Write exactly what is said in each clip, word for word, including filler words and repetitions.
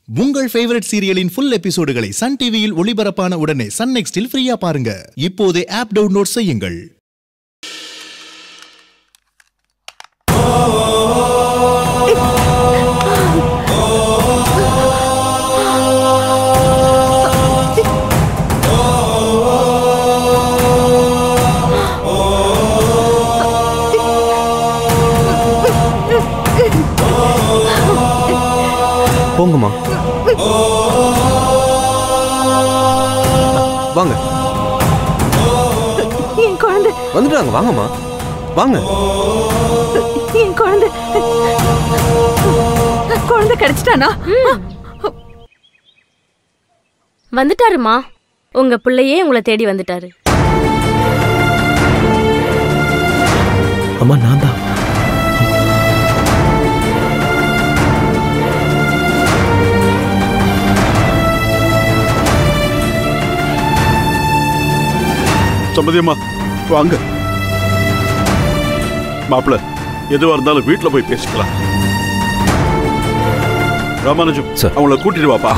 உங்கள் ஃபேவரட் சீரியலின் ஃபுல் எபிசோடுகளை சன் டிவியில் ஒளிபரப்பான உடனே சன் நெக்ஸ்டில் ஃப்ரீயா பாருங்க. இப்போதே ஆப் டவுன்லோட் செய்யுங்கள். போங்கம்மா, வாங்க. என் குழந்தை வந்துட்டாங்க. வாங்கம்மா, வாங்க. என் குழந்தை குழந்தை கிடைச்சிட்டானா? வந்துட்டாருமா. உங்க பிள்ளையே உங்களை தேடி வந்துட்டாரு. அம்மா, நான் தான். சம்மதியம்மா, வாங்க. மாப்பிள்ள, எதுவா இருந்தாலும் வீட்டுல போய் பேசிக்கலாம். ராமானுஜம், அவங்கள கூட்டிட்டு வாப்பா.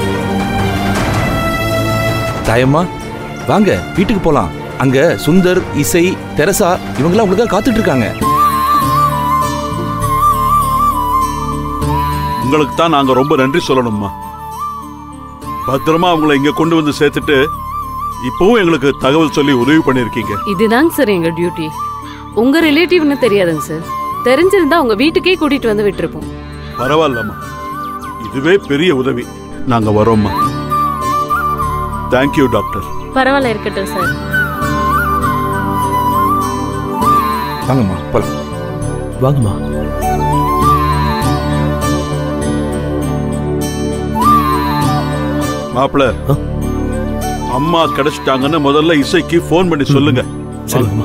தாயம்மா, வாங்க, வீட்டுக்கு போலாம். அங்க சுந்தர், இசை, தெரசா இவங்கெல்லாம் உங்களுக்காக காத்துட்டு இருக்காங்க. உங்களுக்கு தான் நாங்க ரொம்ப நன்றி சொல்லணும்மா. பத்திரமா அவங்கள இங்க கொண்டு வந்து சேர்த்துட்டு இப்பவும் எங்களுக்கு தகவல் சொல்லி உதவி பண்ணிருக்கீங்க. இதுதாங்க சார் எங்க டியூட்டி. உங்க ரிலேட்டிவ்னு தெரியாதுங்க சார். தெரிஞ்சிருந்தா உங்க வீட்டுக்கே கூட்டிட்டு வந்து விட்டுருப்போம். பரவாயில்லம்மா, இதுவே பெரிய உதவி. நாங்க வரோம்மா. Thank you doctor. பரவாயில்ல, இருக்கட்டும் சார். வாங்கம்மா, போலாம். வாங்கம்மா. மாப்பிள்ள, அம்மா கிடைச்சிட்டாங்கன்னு முதல்ல இசைக்கு போன் பண்ணி சொல்லுங்க. சரிங்கம்மா.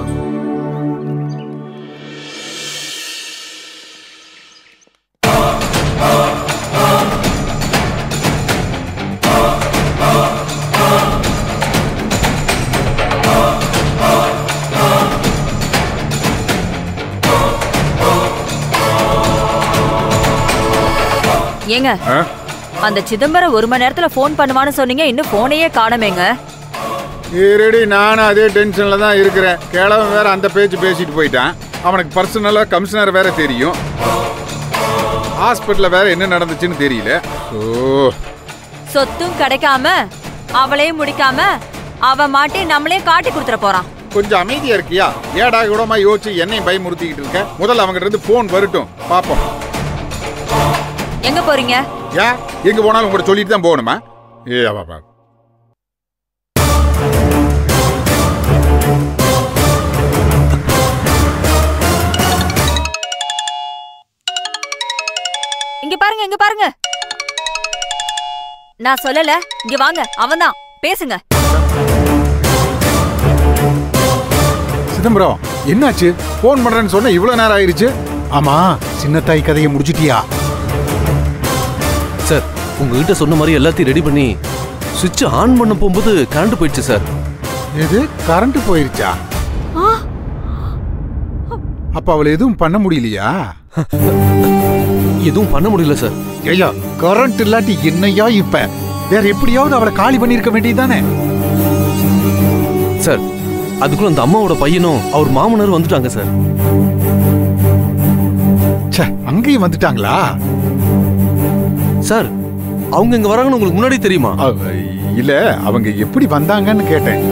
ஏங்க, அந்த சிதம்பரம் ஒரு மணி நேரத்துல போன் பண்ணுவான்னு சொன்னீங்க, இன்னும் போனையே காணமேங்க. ஏறடி, நானும் அதே டென்ஷன்ல தான் இருக்கிறேன். கிழவன் வேற அந்த பேச்சு பேசிட்டு போயிட்டான். அவனுக்கு பர்சனலா கமிஷனர் வேற தெரியும். ஹாஸ்பிட்டல்ல வேற என்ன நடந்துச்சுன்னு தெரியல. ஓ, சொத்தும் கிடைக்காம அவளையும் முடிக்காம அவ மாட்டி நம்மளே காட்டி கொடுத்துட போறான். கொஞ்சம் அமைதியா இருக்கியா? ஏடா கூடமா யோசிச்சு என்னையும் பயமுறுத்திக்கிட்டு இருக்க? முதல்ல அவங்கிட்ட இருந்து போன் வரட்டும், பாப்போம். எங்க போறீங்க? ஏன் எங்க போனாலும் உங்கள்கிட்ட சொல்லிட்டு தான் போகணுமா? ஏ பாப்பா, இங்க பாருங்க, இங்க பாருங்க. நான் சொல்லல, இங்க வாங்க. அவன்தான், பேசுங்க. சிதம்பரம், என்னாச்சு? போன் பண்றேன்னு சொன்ன இவ்வளவு நேரம் ஆயிருச்சு. ஆமா, சின்னத்தாய் கதையை முடிச்சிட்டியா? சார், உங்ககிட்ட சொன்ன மாதிரி எல்லாத்தையும் ரெடி பண்ணி சுவிட்ச் ஆன் பண்ண போகும்போது கரண்ட் போயிடுச்சு சார். எது, கரண்ட் போயிருச்சா? அப்ப அவளை எதுவும் பண்ண முடியலையா? எதுவும் பண்ண முடியல சார். ஐயா, கரண்ட் இல்லாட்டி என்னையா இப்ப? வேற எப்படியாவது அவளை காலி பண்ணிருக்க வேண்டியதானே? சார், அதுக்குள்ள அந்த அம்மாவோட பையனும் அவர் மாமனார் வந்துட்டாங்க சார். அங்கேயும் வந்துட்டாங்களா? சார், அவங்க இங்க வராங்கன்னு உங்களுக்கு முன்னாடி தெரியுமா? இல்ல, அவங்க எப்படி வந்தாங்கன்னு கேட்டேன்.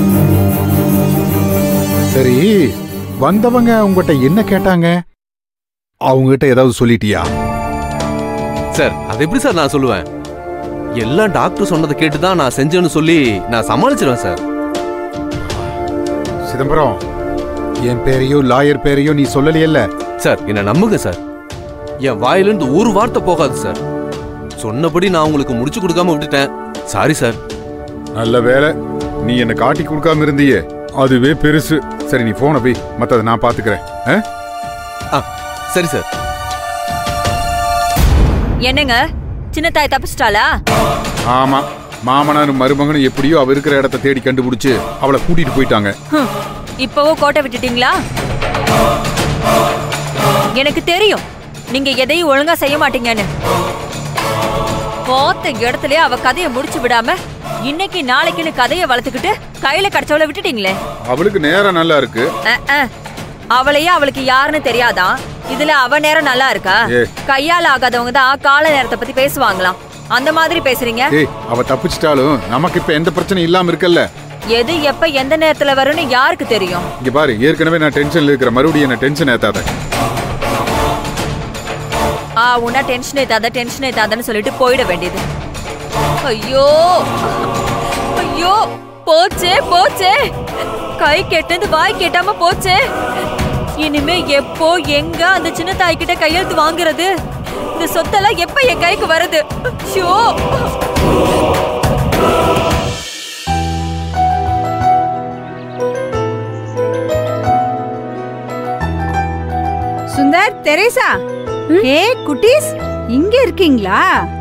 சரி, வந்தவங்க உங்ககிட்ட என்ன கேட்டாங்க? அவங்ககிட்ட ஏதாவது சொல்லிட்டியா? சார், அது எப்படி சார் நான் சொல்லுவேன்? எல்லாம் டாக்டர் சொன்னதை கேட்டுதான் நான் செஞ்சேன்னு சொல்லி நான் சமாளிச்சிருவேன் சார். சிதம்பரம், என் பேரையோ லாயர் பேரையோ நீ சொல்லலையல்ல? சார், என்ன நம்புங்க சார். என் வாயிலிருந்து ஒரு வார்த்தை போகாது சார். சொன்னபடி நான் உங்களுக்கு முடிச்சு கொடுக்காம விட்டுட்டேன். Sorry sir. நல்ல வேலை, நீ என்ன காட்டி கொடுக்காம இருந்தியே, அதுவே பெருசு. சரி, நீ போன போய், மத்ததை நான் பாத்துக்கிறேன். சரி சார். என்னங்க, சின்னத்தாய் தப்பிச்சிட்டாளா? ஆமா, மாமனாரும் மருமகனும் எப்படியோ அவ இருக்கிற இடத்தை தேடி கண்டுபிடிச்சு அவளை கூட்டிட்டு போயிட்டாங்க. இப்பவோ கோட்டை விட்டுட்டீங்களா? எனக்கு தெரியும், நீங்க எதையும் ஒழுங்கா செய்ய மாட்டீங்கன்னு. போத்த இடத்துலயே அவ கதையை முடிச்சு விடாம இன்னைக்கு நாளைக்குன்னு கதையை வளர்த்துக்கிட்டு கையில கிடைச்சவளை விட்டுட்டீங்களே. அவளுக்கு நேரம் நல்லா இருக்கு. அவளையே அவளுக்கு யாருன்னு தெரியாதான். இதுல அவ நேரம் நல்லா இருக்கா? கையால ஆகாதவங்க தான் கால நேரத்தை பத்தி பேசுவாங்களாம். அந்த மாதிரி பேசுறீங்க. அவ தப்பிச்சிட்டாலும் நமக்கு இப்ப எந்த பிரச்சனையும் இல்லாம இருக்கல்ல. எது எப்ப எந்த நேரத்துல வரும்னு யாருக்கு தெரியும்? இங்க பாரு, ஏற்கனவே நான் டென்ஷன்ல இருக்கிற, மறுபடியும் என்ன டென்ஷன் ஏத்தாத. ஆ உன்ன டென்ஷன் ஏத்தாத டென்ஷன் ஏத்தாதன்னு சொல்லிட்டு போயிட வேண்டியது. ஐயோ ஐயோ, போச்சே போச்சே, கை கெட்டது வாய் கெட்டாம போச்சே. இனிமே எப்போ எங்க அந்த சின்ன தாய் கிட்ட கையெழுத்து வாங்குறது? இந்த சொத்தெல்லாம் எப்ப என் கைக்கு வருது? ஷோ சுந்தர், தெரேசா, ஏ குட்டீஸ், இங்க இருக்கீங்களா?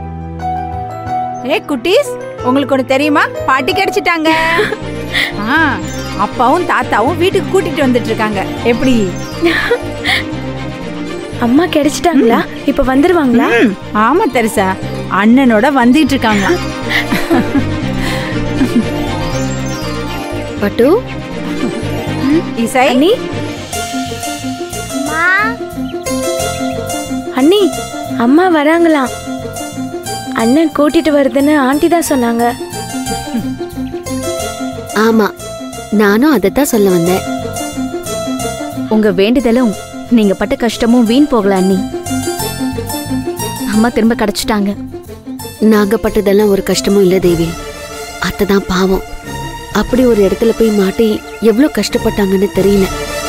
ஏ குட்டீஸ், உங்களுக்கு ஒண்ணு தெரியுமா? பாட்டி கிடைச்சிட்டாங்க. அப்பாவும் தாத்தாவும் வீட்டுக்கு கூட்டிட்டு வந்துட்டு இருக்காங்க. எப்படி? அம்மா கிடைச்சிட்டாங்களா? இப்ப வந்துருவாங்களா? ஆமா தெரேசா, அண்ணனோட வந்துட்டு இருக்காங்க. பட்டு, இசை, அண்ணி அம்மா வராங்களாம். அண்ணன் கூட்டிட்டு வருதுன்னு ஆண்டி தான் சொன்னாங்க. ஆமா, நானும் அதைத்தான் சொல்ல வந்தேன். உங்க வேண்டுதலும் நீங்க பட்ட கஷ்டமும் வீண் போகல அண்ணி. அம்மா திரும்ப கிடைச்சிட்டாங்க. நாங்க பட்டதெல்லாம் ஒரு கஷ்டமும் இல்ல தேவி. அத்தைதான் பாவம். அப்படி ஒரு இடத்துல போய் மாட்டி எவ்வளவு கஷ்டப்பட்டாங்கன்னு தெரியல.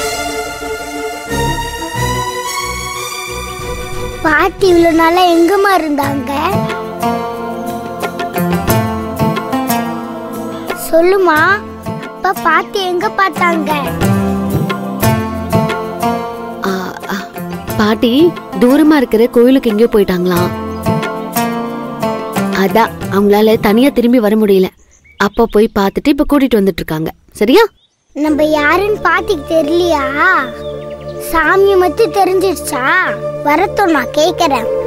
பாட்டி இவ்வளவு நாளா எங்கம்மா இருந்தாங்க? சொல்லுமா, அப்பா பாட்டி எங்க பார்த்தாங்க? பாட்டி தூரமா இருக்கிற கோயிலுக்கு எங்கேயோ போயிட்டாங்களாம். அதான் அவங்களால தனியா திரும்பி வர முடியல. அப்பா போய் பார்த்துட்டு இப்ப கூட்டிட்டு வந்துட்டு இருக்காங்க. சரியா? நம்ம யாருன்னு பாட்டிக்கு தெரியலையா? சாமி மட்டும் தெரிஞ்சிடுச்சா? வரட்டும், நான் கேக்குறேன்.